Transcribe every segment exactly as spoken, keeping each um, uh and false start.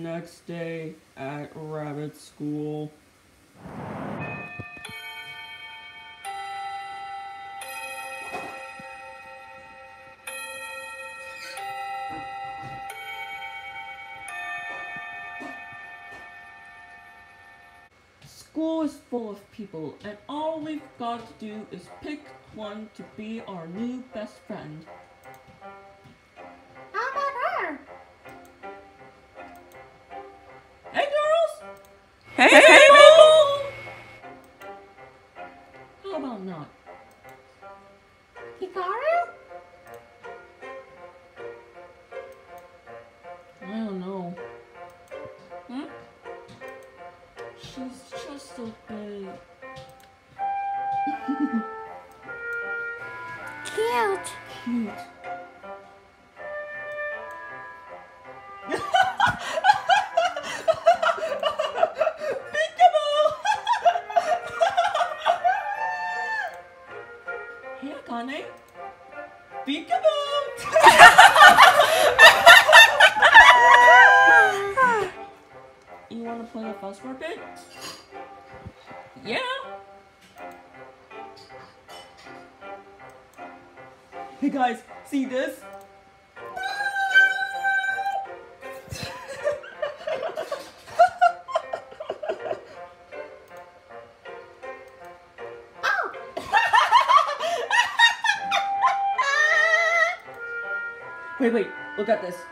next day at Rabbit School. School is full of people, and all we've got to do is pick one to be our new best friend. How about her? Hey girls! Hey, hey, hey Maple! How about not? Hikaru? I don't know. Hmm? She's just a bit... Cute. cute. Peekaboo! Hey, Akane. Peekaboo! You wanna play with us for a bit? Yeah! Hey guys, see this? Oh! Wait, wait, look at this.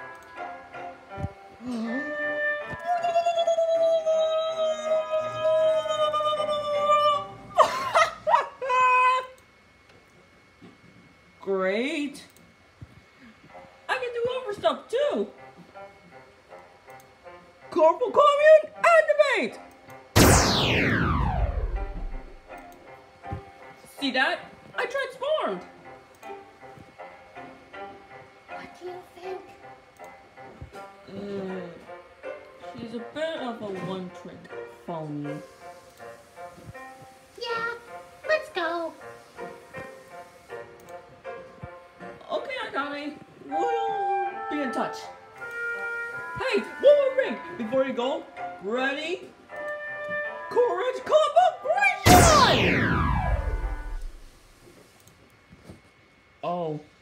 Great. I can do other stuff too. Corporal Commune, activate! See that? I transformed. What do you think? Uh, she's a bit of a one-trick phony. Yeah, let's go. Okay, Akane, we'll be in touch. Hey, one more ring before you go. Ready? Courage, collaboration! Oh.